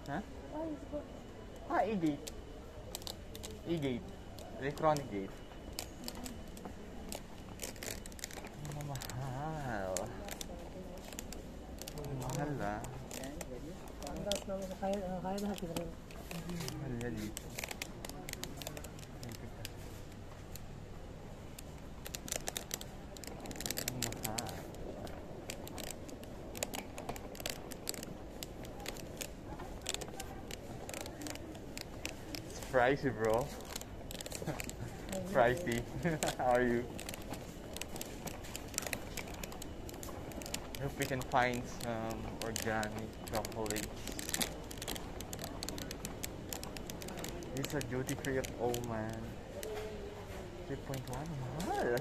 Ha? E-gate. E-gate. Electronic gate. Mahal. Mahal ah. Kaya natin rin. Mahal yan dito. Mahal. It's pricey, bro. Pricey. How are you? I hope we can find some organic chocolates. These are duty free of Oman. 3.1 mahal.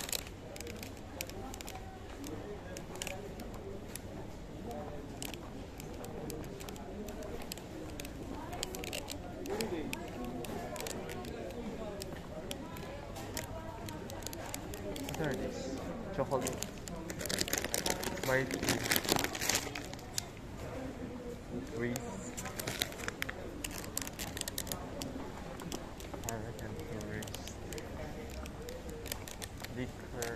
What are these? Chocolate. White Greece. American tourist. Liquor.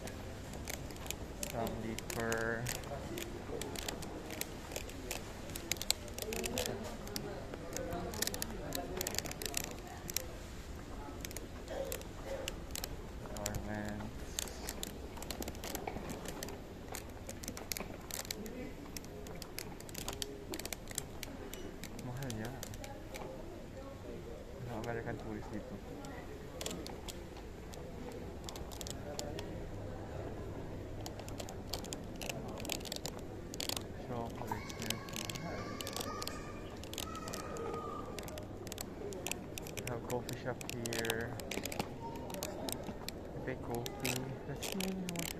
Some liquor. American tourist dito. Chocolates na. We have coffee shop here. We pay coffee. Let's see how much.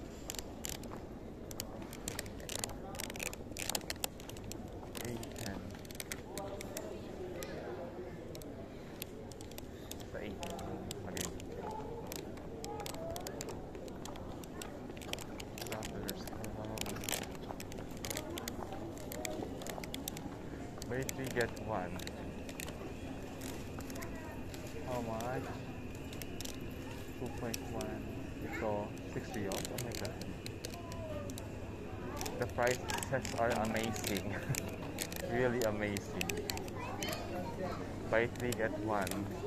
Buy 3 get 1. How much? 2.1. So 6 riyals. Oh my god. The prices are amazing. Really amazing. Buy 3 get 1.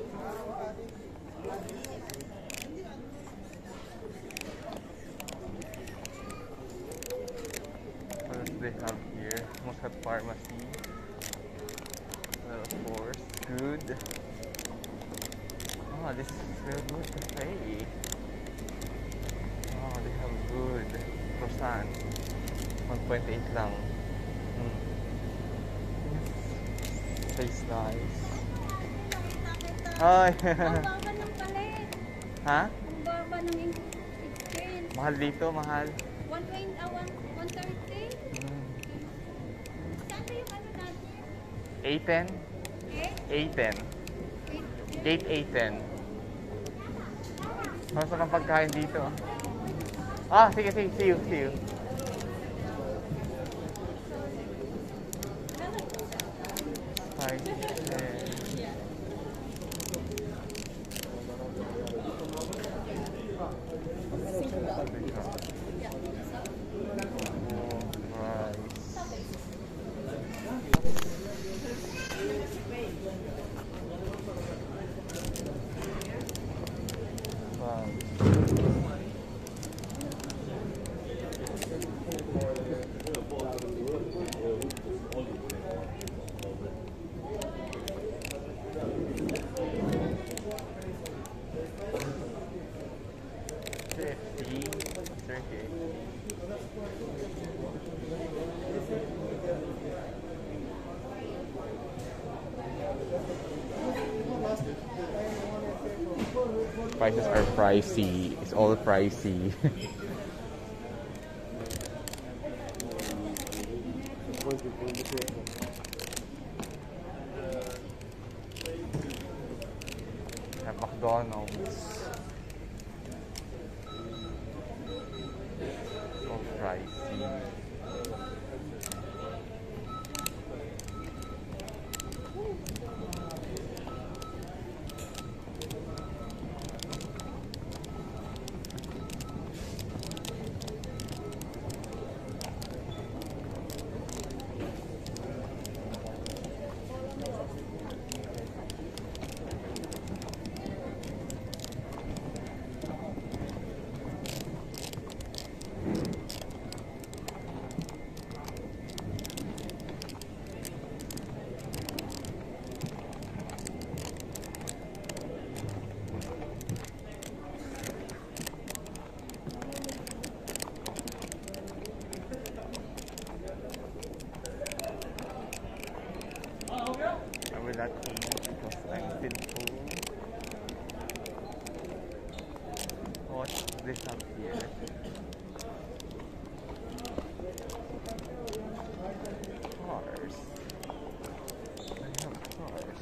What do they have here? Muscat Pharmacy. Well, of course, good. Oh, this is real good cafe. Oh, they have good croissant. 1.8 lang. Tastes nice. Ay! Ang baba ng palit. Ha? Ang baba ng exchange. Mahal dito, mahal. 120, 130? Saan ba yung ano natin? A10? A10. Gate A10. Masarap ang pagkain dito. Ah, sige, sige. See you, see you. Prices are pricey. It's all pricey. At McDonald's. So pricey. that too much because I'm still full. What's this up here? Cars. I have cars.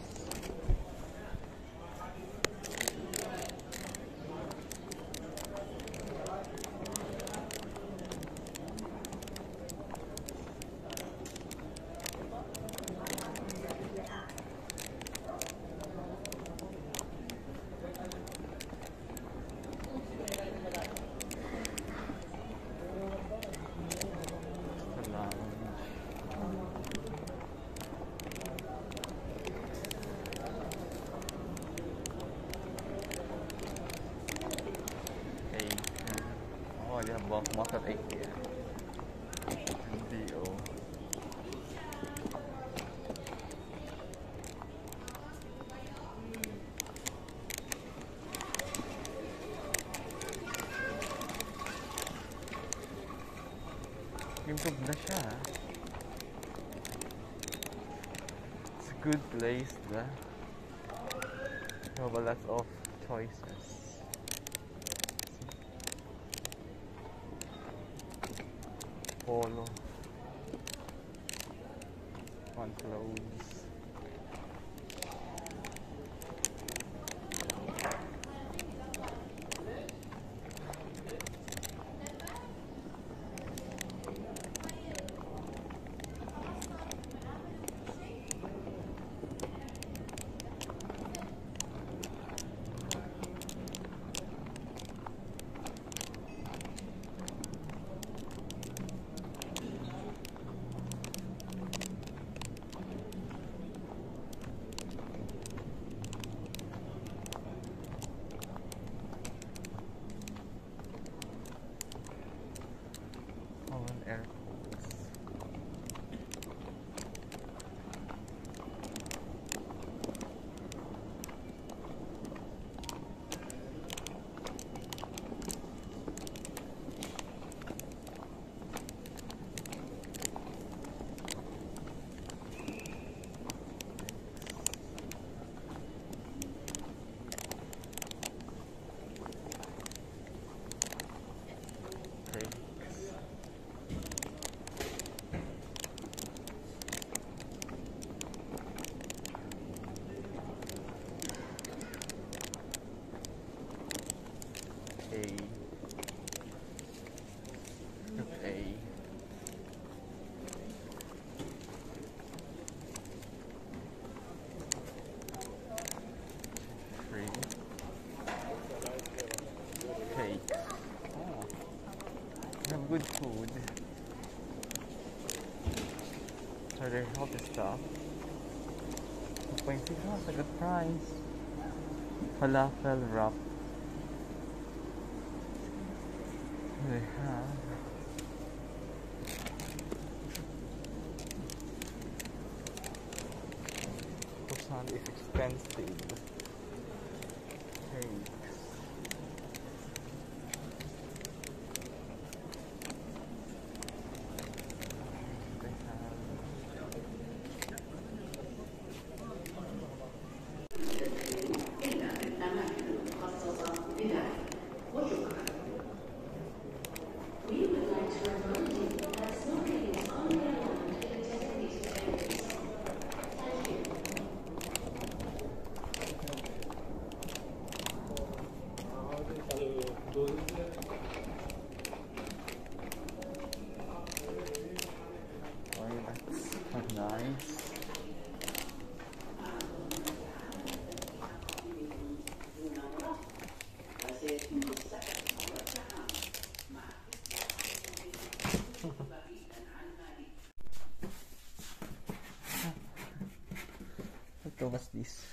The lounge. Hey. Oh, they have both at IKEA. Hindi, oh. Improve na siya. It's a good place, diba? You have a lot of choices. Polo. On clothes. Holland Airports. Cakes. A. Group A. Free. Cakes. Oh. They have good food. So their healthy stuff. 2.6, oh, that's a good price. Falafel wrap. They have croissant is expensive. Cakes. They have that's nice. What's this?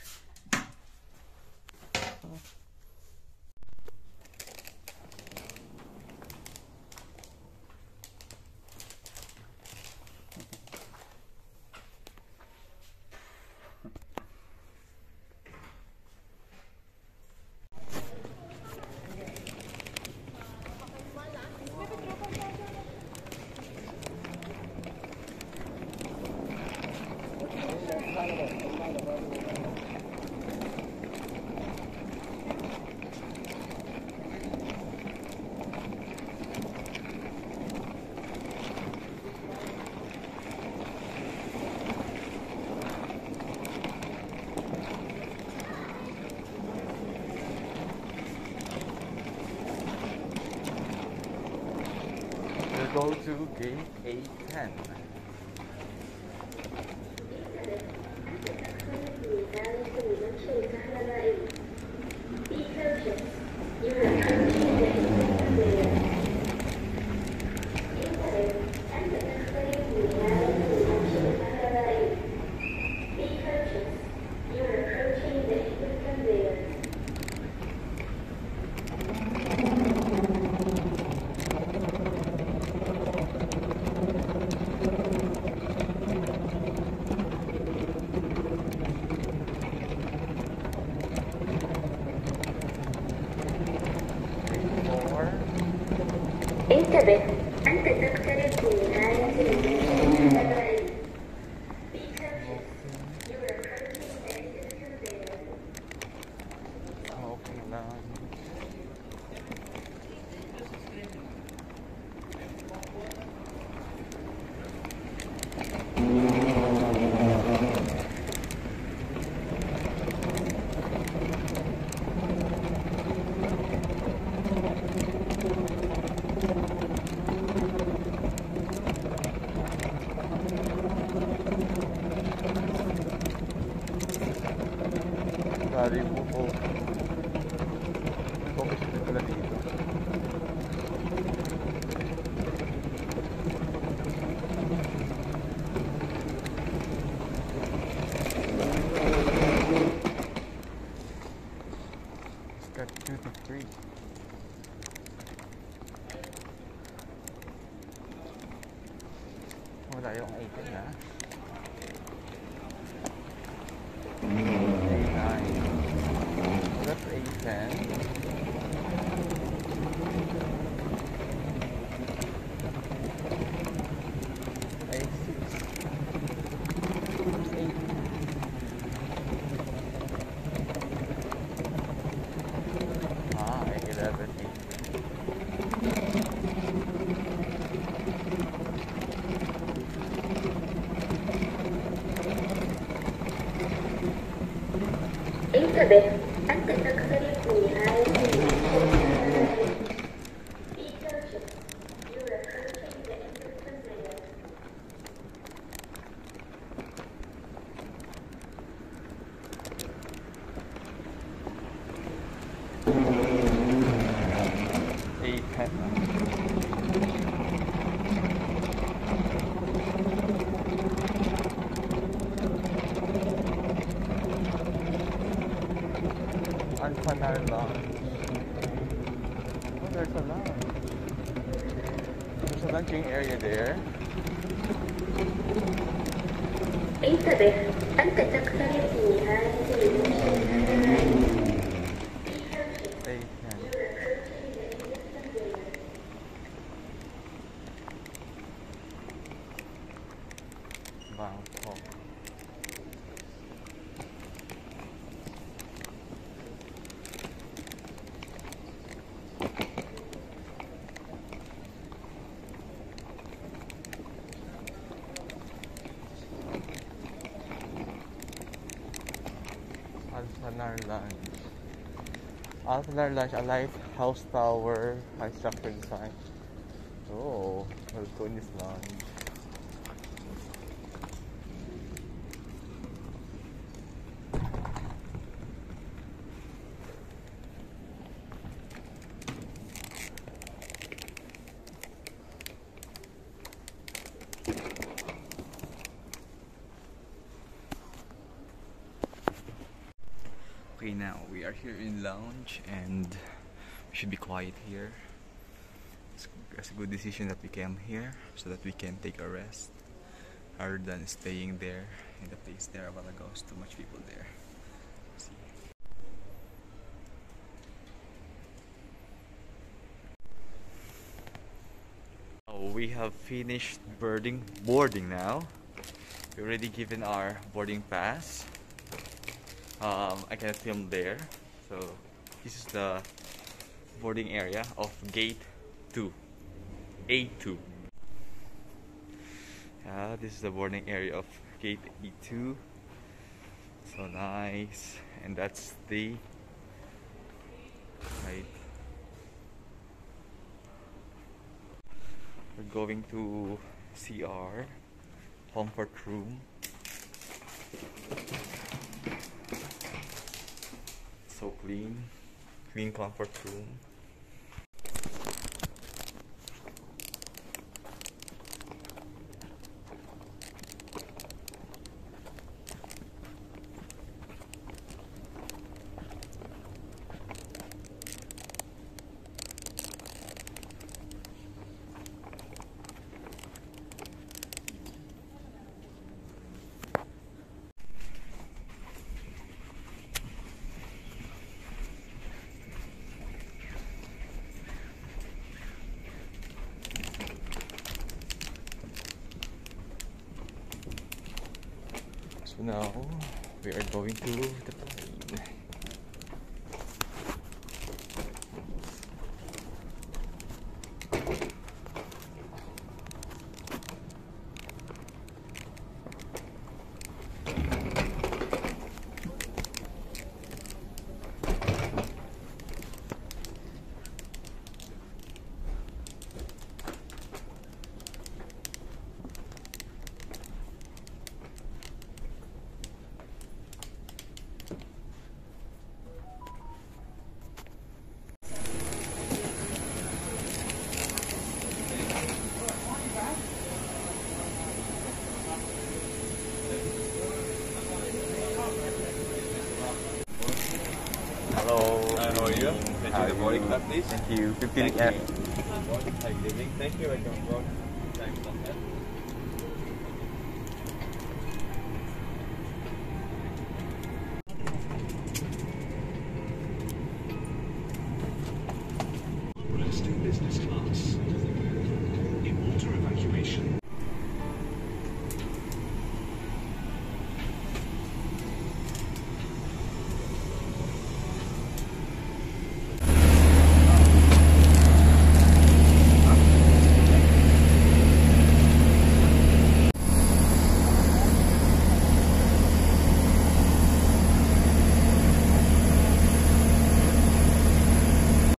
go to gate A10. انتبه أنت تقترب من نهاية المنشأ. Smoking lounge. Bali buko. May coffee shop din pala dito. It's got duty free. Wala yung 18 na. A9. That's A10. A6. There's 8. A11, انتبه أنت تقترب من نهاية المنشأ. Be cautious. You are approaching the end of the conveyor. A10. Alphanar Lounge. Oh, there's a lounge. There's a lunching area there. انتبه أنت تقترب من نهاية المنشأ. A10. Bangkok. Alphanar Lounge. Alphanar Lounge, a lighthouse tower, high structure design. Oh, Balcones Lounge. Okay, now we are here in lounge and we should be quiet here. It's a good decision that we came here so that we can take a rest rather than staying there in the place there a while ago. It's too much people there. See. Oh, we have finished boarding now. We already given our boarding pass. I cannot film there, so this is the boarding area of gate 2, A2. Yeah, this is the boarding area of gate E2. So nice, and that's the right. We're going to CR, comfort room. So clean comfort room. So now we are going to the plane. Hello. How are you? Can you the boarding card, please? Thank you. 15 Thank you. Thank you. I can